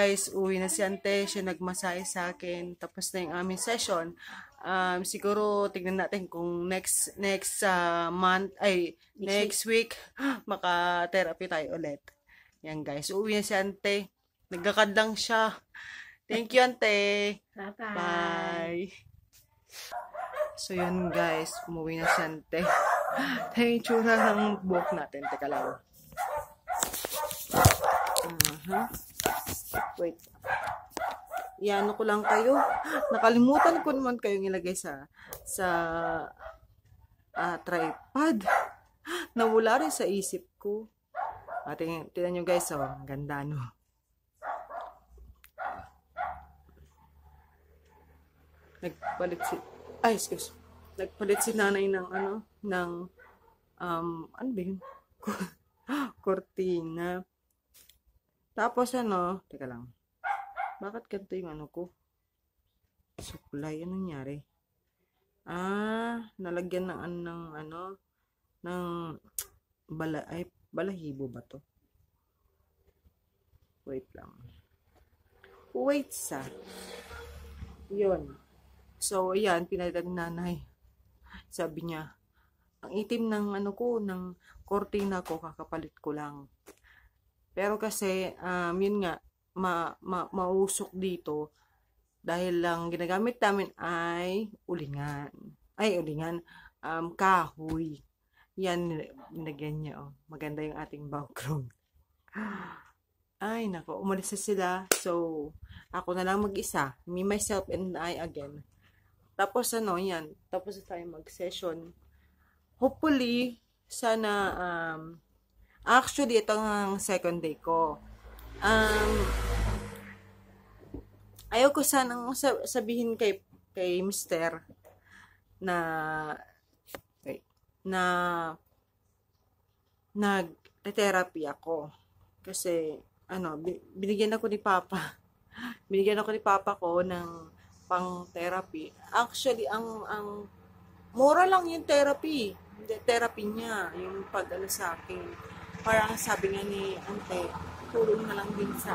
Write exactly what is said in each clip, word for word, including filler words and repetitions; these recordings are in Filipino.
guys, uwi na si ante, siya nagmasahe sa akin, tapos na yung aming session. Um, siguro, tignan natin kung next, next uh, month, ay, next, next week, maka-therapy tayo ulit. Yan guys, uwi na si ante, nagkakad lang siya. Thank you ante. Bye-bye. Bye. So yun guys, umuwi na si ante. Tayo yung tsura ng buhok natin, teka lang. Uh-huh. Wait. Iano ko lang kayo. Nakalimutan ko naman kayong ilagay sa sa uh, tripod. Nawala rin sa isip ko. Ah, tingnan, tingnan nyo guys, oh, ang ganda no. Nagpalit si ay, excuse. Nagpalit si nanay ng ano, ng um, ano ba yun? Cortina. Tapos ano, teka lang. Bakit ganito yung ano ko? Suklay, anong nangyari? Ah, nalagyan ng ano, ng ano, ng bala, ay, balahibo ba to? Wait lang. Wait sa. Yun. So, ayan, pinalitan ng nanay. Sabi niya, ang itim ng ano ko, ng cortina ko, kakapalit ko lang. Pero kasi, um, yun nga, ma, ma, mausok dito dahil lang ginagamit namin ay ulingan. Ay, ulingan, um, kahoy. Yan, nilagyan niya, oh. Maganda yung ating background. Ay, nako, umalis na sila. So, ako na lang mag-isa. Me, myself, and I again. Tapos, ano, yan. Tapos na tayo mag-session. Hopefully, sana, um, actually, ito ang second day ko. Um, ayaw ko sanang sabihin kay, kay mister na, wait, na, nag-therapy ako. Kasi, ano, binigyan ako ni Papa. Binigyan ako ni Papa ko ng pang-therapy. Actually, ang, ang, mura lang yung therapy. Therapy niya, yung pag-ano sa akin. Parang sabi nga ni ante, tulong na lang din sa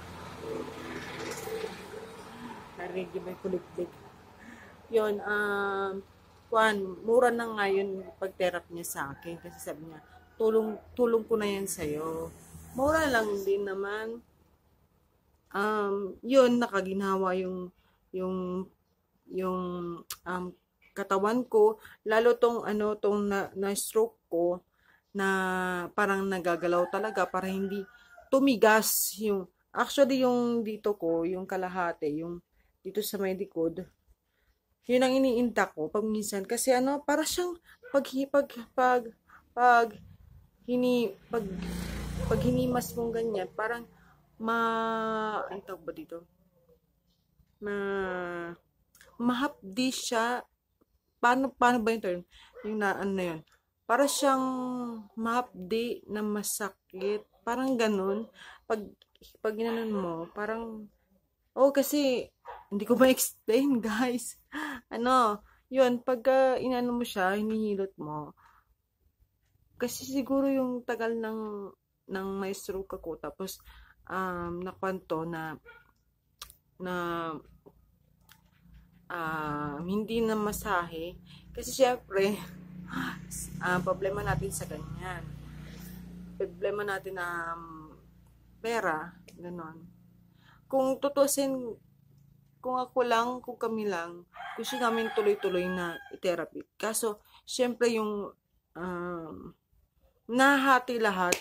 narinig yung may kulig-lig. Yun, um, kuan, mura na nga yun pag-therapy niya sa akin. Kasi sabi niya, tulong, tulong ko na yan sa'yo. Mura lang din naman. Um, yun, nakaginawa yung, yung, yung, um, katawan ko. Lalo tong, ano, tong na, na-stroke ko, na parang nagagalaw talaga para hindi tumigas yung actually yung dito ko, yung kalahati, yung dito sa may likod. Yun ang iniinta ko pag minsan kasi ano, para siyang pag pag pag pag hini pag pag hinimas mong ganyan, parang ma ang tawag ba dito? Ma mahapdi siya. Paano paano ba yung term? Yung na ano na yun? Para siyang mahapdi na masakit. Parang ganun. Pag, pag ginanon mo, parang, oh, kasi, hindi ko ma-explain, guys. Ano, yun, pagka uh, inano mo siya, hinihilot mo, kasi siguro yung tagal ng, ng may stroke ako, tapos, um, nakwanto na, na, uh, hindi na masahe, kasi syempre, Uh, problema natin sa ganyan. Problema natin na um, pera, ganon. Kung tutusin, kung ako lang, kung kami lang, gusto namin tuloy-tuloy na therapy. Kaso, syempre yung um, nahati lahat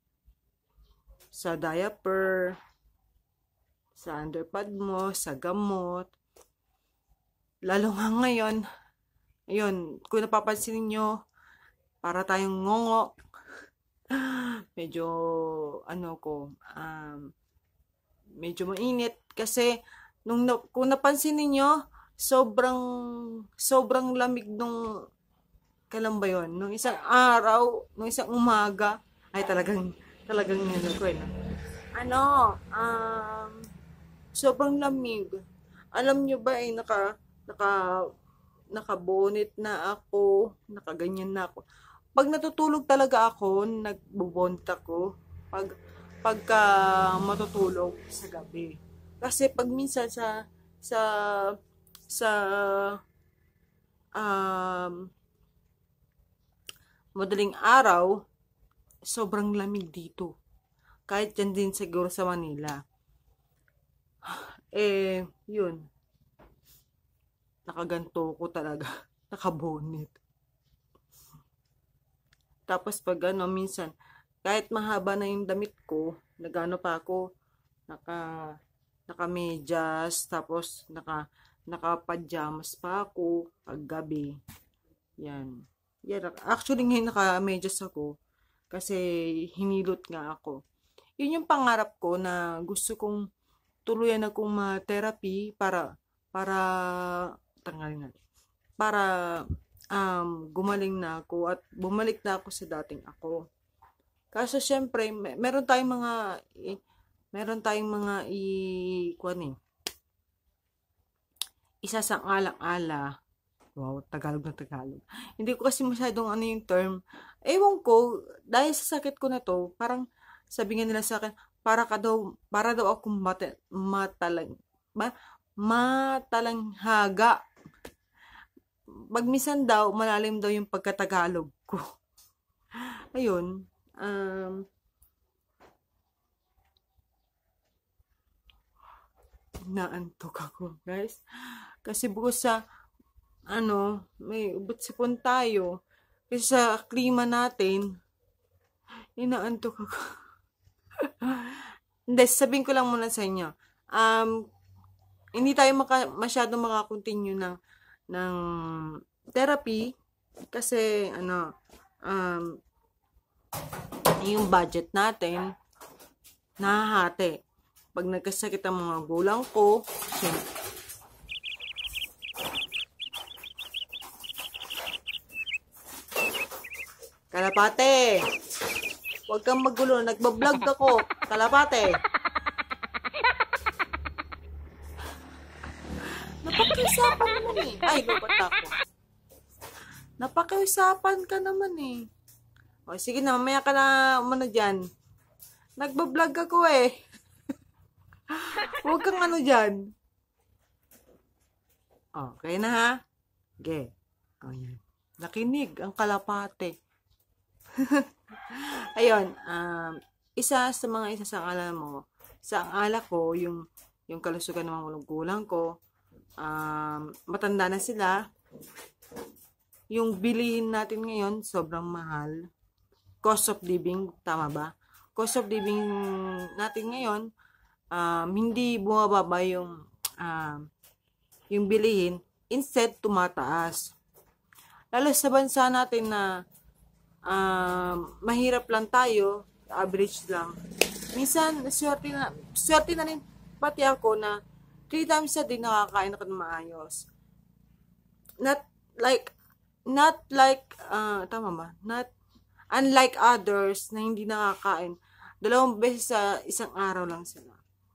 sa diaper, sa underpad mo, sa gamot. Lalo nga ngayon, ayun, kung napapansin niyo, para tayong ngongo. Medyo, ano ko, um, medyo mainit. Kasi, nung, kung napansin niyo, sobrang, sobrang lamig nung, kailan ba yun? Nung isang araw, nung isang umaga, ay talagang, talagang ano ko eh. Ano, um, sobrang lamig. Alam nyo ba eh, naka, naka, nakabonit na ako, nakaganyan na ako. Pag natutulog talaga ako, nagbubonta ko. Pag, pagka matutulog sa gabi. Kasi pag minsan sa sa sa um, madaling araw, sobrang lamig dito. Kahit dyan din siguro sa Manila. Eh, yun. Nakaganto ko talaga. Nakabonit. Tapos pag ano, minsan, kahit mahaba na yung damit ko, nagano pa ako, naka, naka-medyas, tapos naka, naka-pajamas pa ako pag gabi. Yan. Yan. Actually, ngayon naka-medyas ako kasi hinilot nga ako. Yun yung pangarap ko na gusto kong tuluyan akong ma-therapy para para tanggalin natin. Para um, gumaling na ako at bumalik na ako sa dating ako. Kaso syempre, may, meron tayong mga eh, meron tayong mga i kuan eh. Isa sa alang-ala. Wow, Tagalog na Tagalog. Hindi ko kasi masyadong ano yung term. Ewan ko, dahil sa sakit ko na to, parang sabi nga nila sa akin, para ka daw, para daw akong mata, matalang, ma, matalanghaga. Magmisan daw, malalim daw yung pagkatagalog ko. Ayun, um, naantok ako, guys. Kasi bukod sa, ano, may ubot sipon tayo. Kasi sa klima natin, inaantok ako. Hindi, sabihin ko lang muna sa inyo. Um, hindi tayo maka, masyado makakontinue ng, ng therapy kasi, ano, um, yung budget natin, nahahati. Pag nagkasakit ang mga gulang ko, syempre, Kalapate! Huwag kang magulo. Nagbablog ako. Kalapate! Napakiusapan naman eh. Ay, lupat ako. Napakiusapan ka naman eh. O, sige na. Mamaya ka na umano dyan. Nagbablog ako eh. Huwag kang ano dyan. Okay na ha? Okay. O, yan. Nakinig ang kalapate. Ayun, um, isa sa mga isa sa akala mo, sa akala ko, yung, yung kalusugan ng mga gulang ko, um, matanda na sila, yung bilihin natin ngayon, sobrang mahal, cost of living, tama ba? Cost of living natin ngayon, um, hindi bumababa yung, um, yung bilihin, instead, tumataas. Lalo sa bansa natin na Um, mahirap lang tayo, average lang. Minsan, swerte na, swerte na rin pati ako na three times a day nakakain ako ng maayos. Not like, not like, uh, tama ba? Not, unlike others na hindi nakakain. Dalawang beses sa isang araw lang sila.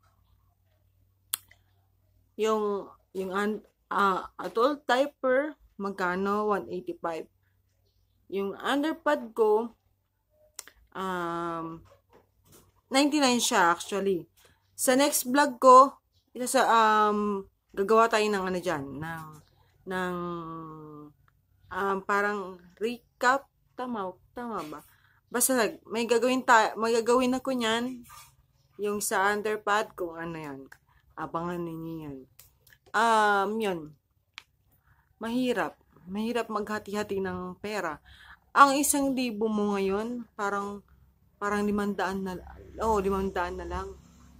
Yung, yung, uh, adult diaper, magkano? one eighty-five. Yung underpad ko, um, ninety-nine siya actually. Sa next vlog ko, ito sa, um, gagawa tayo ng ano dyan, ng, ng, um, parang recap, tama, tama ba? Basta, may gagawin tayo, may gagawin ako niyan, yung sa underpad, kung ano yan. Abangan ninyo yan. Um, yun. Mahirap. Mahirap maghati-hati ng pera. Ang isang libo mo ngayon, parang, parang limandaan na, oh, limandaan na lang.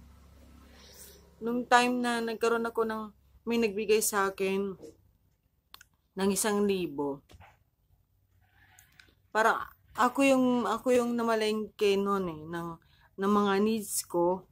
Nung time na nagkaroon ako ng, may nagbigay sa akin, ng isang libo. Parang, ako yung, ako yung namalengke noon eh, ng, ng mga needs ko.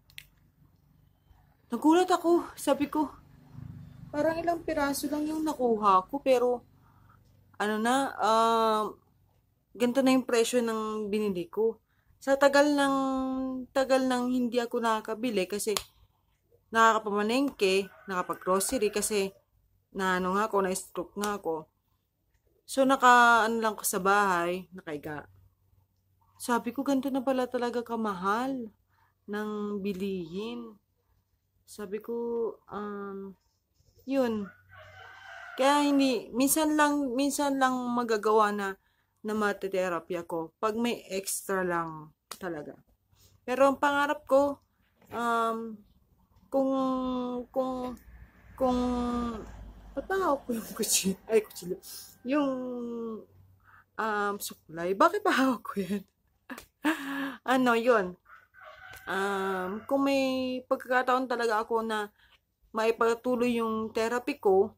Nagulat ako, sabi ko, parang ilang piraso lang yung nakuha ko, pero, ano na, uh, ganito na yung presyo ng binili ko. Sa tagal ng, tagal ng hindi ako nakakabili kasi nakakapamalengke, nakapag-grocery kasi na ano nga ako, na-stroke nga ako. So, naka, ano lang ko sa bahay, nakaiga. Sabi ko, ganito na pala talaga kamahal ng bilihin. Sabi ko, um, yun. Kaya hindi, minsan lang, minsan lang magagawa na na mate-therapy ako. Pag may extra lang talaga. Pero ang pangarap ko, um, kung, kung, kung, patawag ko yung kutsilyo, ay kutsilyo, yung, um, suklay. Bakit pa hawak ko yan? Ano, yun. Um, kung may pagkakataon talaga ako na maipatuloy yung therapy ko,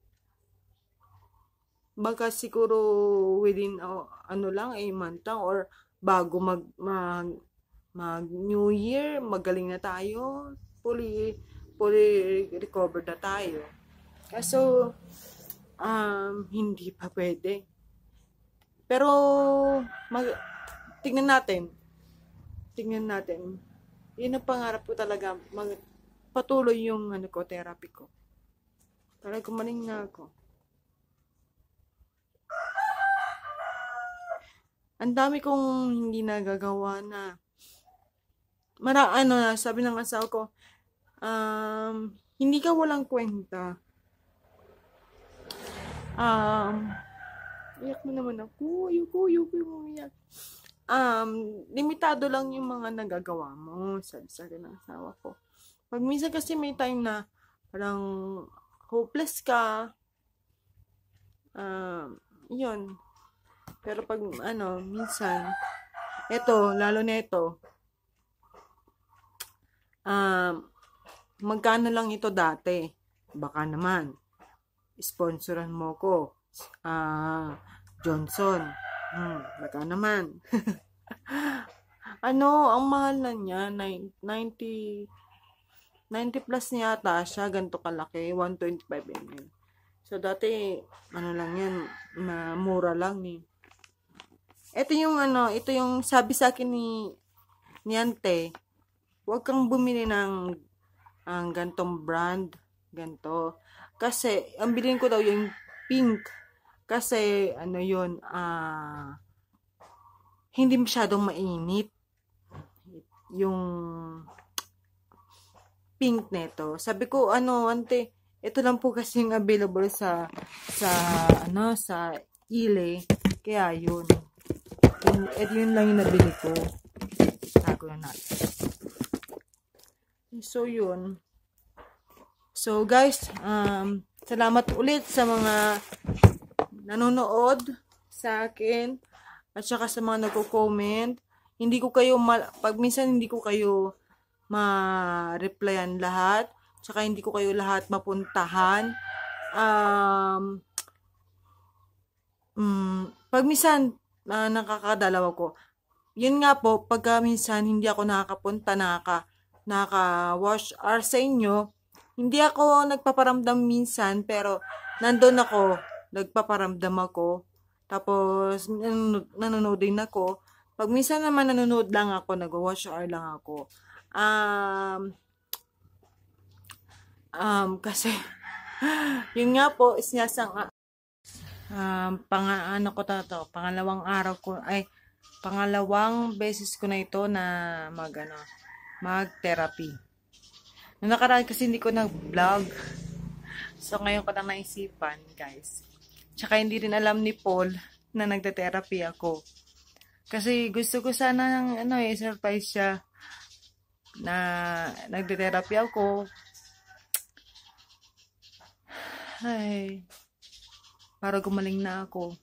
baka siguro within uh, ano lang, a month lang, or bago mag, mag, mag New Year, magaling na tayo, fully, fully recovered na tayo. Kaso, um, hindi pa pwede. Pero, mag, tingnan natin. Tingnan natin. Yun ang pangarap ko talaga, mag, patuloy yung ano ko, therapy ko. Para gumaling na ako. Ang dami kong hindi nagagawa na. Mara, ano na, sabi ng asawa ko, um, hindi ka walang kwenta. Um, iyak mo naman ako. Ayoko, ayoko yung umiyak. Um, limitado lang yung mga nagagawa mo. Sabi sa akin ng asawa ko. Pag minsan kasi may time na parang hopeless ka. Um, yun. Pero pag ano, minsan, eto, lalo na ito, um, magkano lang ito dati? Baka naman, sponsoran mo ko. Ah, Johnson. Hmm, baka naman. Ano, ang mahal na niya, ninety, ninety plus niya ata siya, ganito kalaki, one twenty-five milliliters. So, dati, ano lang yan, mura lang eh. Ito yung ano, ito yung sabi sa akin ni, ni Ante, huwag kang bumili ng ang gantong brand, ganto. Kasi, ang bilhin ko daw yung pink. Kasi, ano yun, ah, hindi masyadong mainit. Yung pink neto. Sabi ko, ano, Ante, ito lang po kasi yung available sa, sa, ano, sa Ile. Kaya yun. Yun, yun lang yung nabili ko. Tago na natin. So, yun. So, guys, um, salamat ulit sa mga nanonood sa akin at saka sa mga nagko-comment. Hindi ko kayo, pag minsan hindi ko kayo ma-replyan lahat. Saka hindi ko kayo lahat mapuntahan. Um, um, pag minsan, uh, nakakadalaw ko. Yun nga po, pagka minsan hindi ako nakakapunta, nakaka, nakaka-wash hour sa inyo, hindi ako nagpaparamdam minsan, pero nandun ako, nagpaparamdam ako. Tapos, nanonood din ako. Pag minsan naman nanonood lang ako, nag-wash hour lang ako. Um, um, kasi, yun nga po, isinasang, um, pang, ano ko to, to, pangalawang araw ko, ay, pangalawang beses ko na ito na mag, ano, mag-therapy. Noong nakaraan kasi hindi ko nag-vlog. So, ngayon ko lang naisipan, guys. Tsaka hindi rin alam ni Paul na nagte-therapy ako. Kasi gusto ko sana ng, ano eh, surprise siya na nagte-therapy ako. Ay, para gumaling na ako.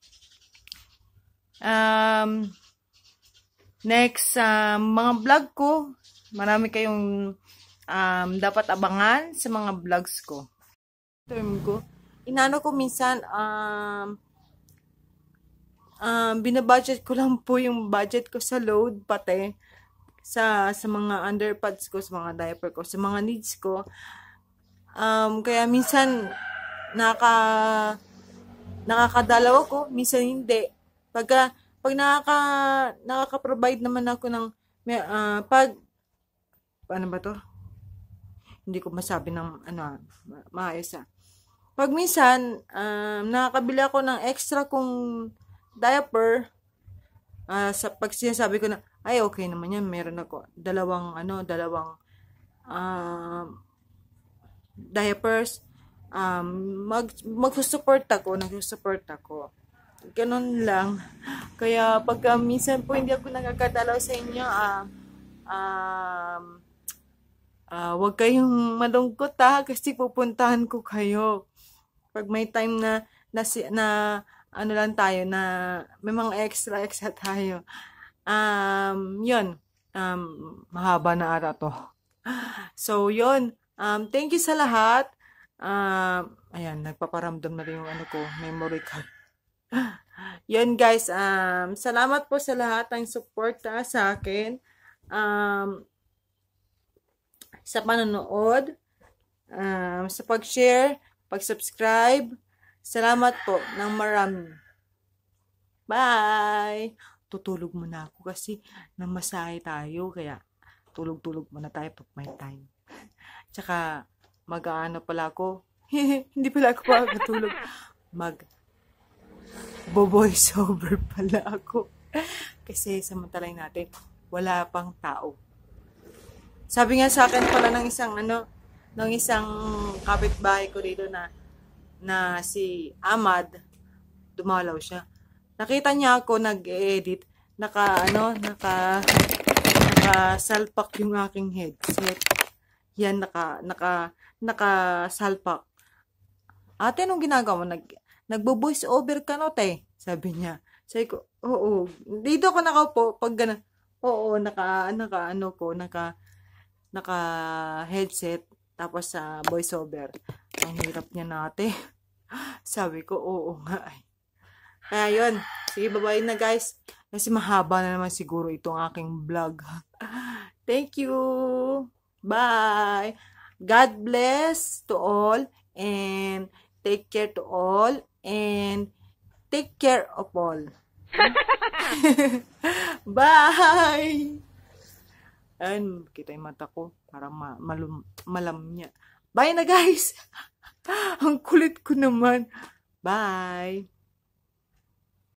Um, next, um, mga vlog ko, marami kayong um, dapat abangan sa mga vlogs ko. Term ko, inano ko minsan, um, um, binabudget ko lang po yung budget ko sa load, pati sa, sa mga underpads ko, sa mga diaper ko, sa mga needs ko. Um, kaya minsan, naka, nakakadalaw ako, minsan hindi. Pagka, pag nakaka, nakaka-provide naman ako ng, uh, pag, paano ba to? Hindi ko masabi ng, ano, maayos ah. Pag minsan, um, nakakabili ako ng extra kong diaper, uh, sa pag sinasabi ko na, ay okay naman yan, meron ako dalawang ano, dalawang um, diapers, um, mag, mag-support ako, nag-support ako. Ganun lang. Kaya pagka minsan po hindi ako nakakadalaw sa inyo, ah, um, uh, wag kayong malungkot ha, kasi pupuntahan ko kayo. Pag may time na, na, na ano lang tayo, na may mga extra extra tayo. Um, yun. Um, mahaba na ara to. So, yun. Um, thank you sa lahat. Um, ayan, nagpaparamdam na rin yung ano ko, memory card. Yun guys, um, salamat po sa lahat ng support ha, sa akin. Um, sa panonood, um, sa pag-share, pag-subscribe. Salamat po ng marami. Bye! Tutulog muna ako kasi namasahe tayo, kaya tulog-tulog muna tayo pag may time. Tsaka, mag-aano pala ako. Hindi pala ako makakatulog. Mag bo-voice over pala ako. Kasi samantalay natin, wala pang tao. Sabi nga sa akin pala ng isang ano, ng isang kapitbahay ko dito na na si Ahmad, dumalaw siya. Nakita niya ako nag-edit, naka ano, naka naka-salpak yung aking headset. Yan, naka naka naka-salpak. Ate, anong ginagawa mo? Nag nagbo-voice over ka no, te? Sabi niya. Sabi ko, oo. Dito ako nakaupo pag gano'n. Oo, naka naka ano ko, naka naka headset tapos sa uh, voice over. Ang hirap niya nate. Sabi ko, oo nga ay. Kaya yun. Sige, bye-bye na guys. Kasi mahaba na naman siguro itong aking vlog. Thank you. Bye. God bless to all and take care to all and take care of all. Bye. Ayun, kita yung mata ko. Parang ma malum malam niya. Bye na guys. Ang kulit ko naman. Bye.